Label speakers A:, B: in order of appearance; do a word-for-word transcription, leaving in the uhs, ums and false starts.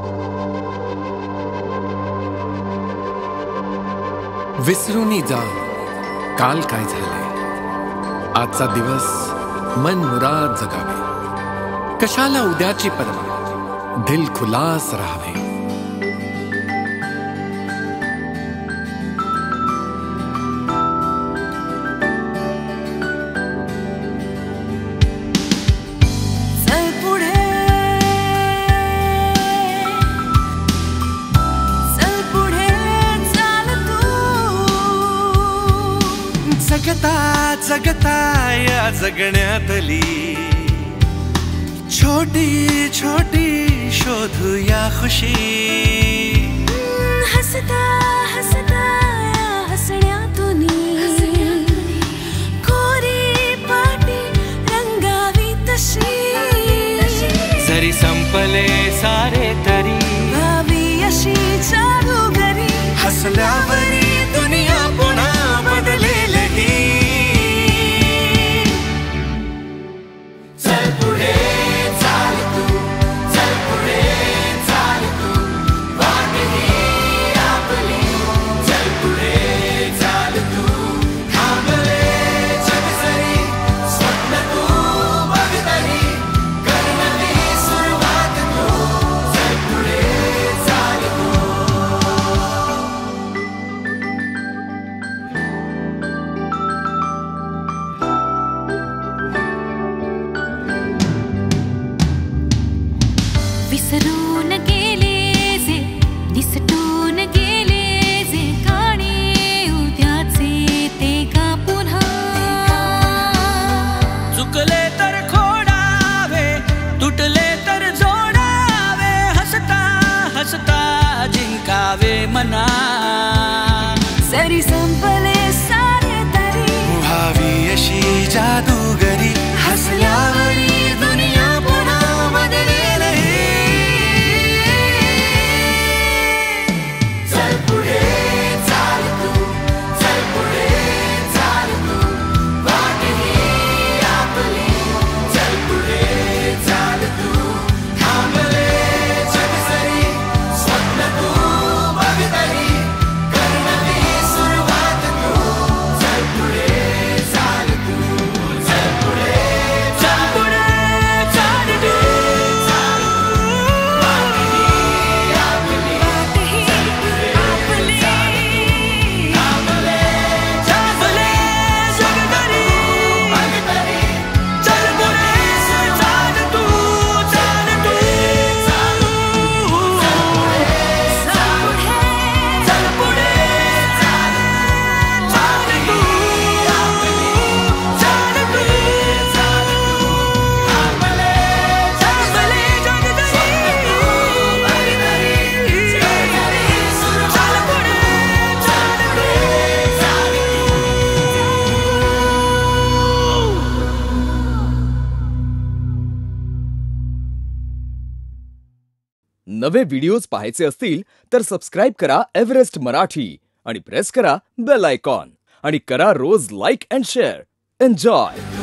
A: विसरूनी जा काल काय झाले, आजचा दिवस मन मुराद जगावे, कशाला उद्याची पर्वा, दिल खुलास राहावे.
B: जगता जगता या जगण्यातली छोटी छोटी शोधूया खुशी,
C: हसता हसता हसण्यातून कोरी पाटी रंगावी तशी,
B: जरी संपले सारे तरी
C: भावी अशी जादूगरी,
B: हसल्यावरी दुनिया पुन्हा बदलेल.
C: विसरून गेले जे, निसटून गेले जे, काणे उद्याचे ते का पुन्हा,
B: चुकले तर खोडावे, तुटले तर जोडावे, हसता हसता जिंकावे मना,
C: जरी संपले सारे तरी
B: व्हावी अशी जादूगरी, हसल्यावरी दुनिया पुन्हा बदलेल.
D: नवे व्हिडिओज पाहायचे असतील तर सबस्क्राईब करा एव्हरेस्ट मराठी आणि प्रेस करा बेल आयकॉन आणि करा रोज लाईक अँड शेअर. एन्जॉय.